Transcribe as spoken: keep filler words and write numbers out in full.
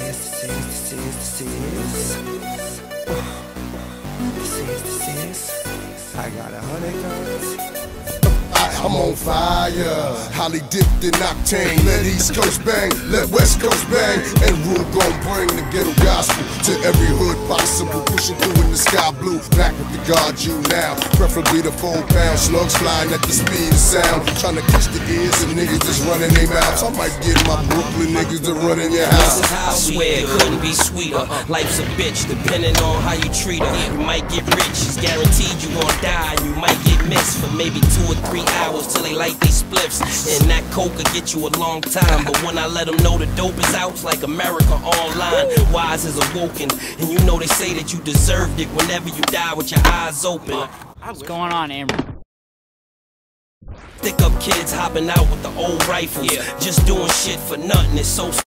this is, this is, this is. This is, this is. I got a hundred guns. I'm on fire, highly dipped in octane. Let East Coast bang, let West Coast bang. And Rule gon' bring the ghetto gospel to every hood possible. Pushing through in the sky blue, back with the guard you now. Preferably the four pound slugs flying at the speed of sound. Trying to catch the ears of niggas just running their mouths. I might get my Brooklyn niggas to run in your house. I swear it couldn't be sweeter. Life's a bitch, depending on how you treat her. You might get rich, it's guaranteed you gon' die. You might get missed for maybe two or three hours till they light they spliffs. And that coke will get you a long time. But when I let them know the dope is out, it's like America Online. Wise is awoken. And you know they say that you deserved it whenever you die with your eyes open. What's going on, Amber? Thick up kids hopping out with the old rifles. Yeah. Just doing shit for nothing. It's so